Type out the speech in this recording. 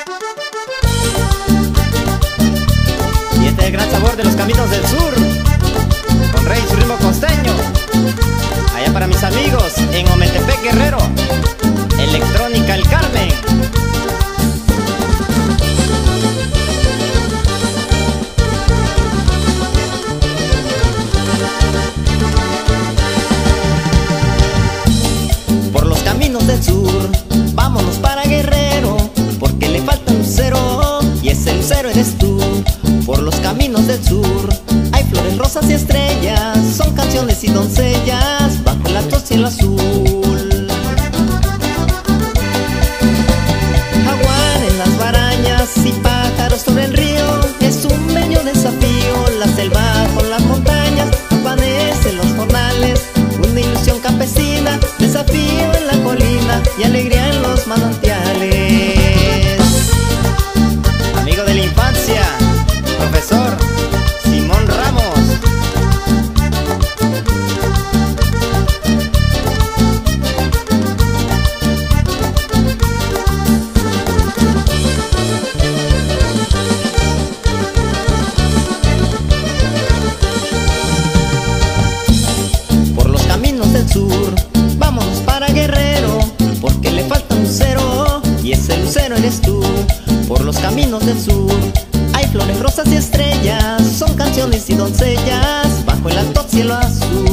Y este es el gran sabor de los caminos del sur, con Rey y su ritmo costeño. Allá para mis amigos en Ometepec, Guerrero, Electrónica El Carmen. Por los caminos del sur, vámonos para Guerrero, porque le falta un lucero, y ese lucero eres tú. Por los caminos del sur, hay flores, rosas y estrellas, son canciones y doncellas, bajo el alto cielo azul. Jaguar en las barañas y pájaros sobre el río, es un bello desafío, la selva con las montañas, amanecen los jornales, una ilusión campesina, desafío en la colina y alegría en los manantiales. Amigo de la infancia, profesor Simón Ramos. Por los caminos del sur, vámonos para Guerrero, porque le falta un lucero, y ese lucero eres tú. Por los caminos del sur, hay flores, rosas y estrellas, son canciones y doncellas, bajo el alto cielo azul.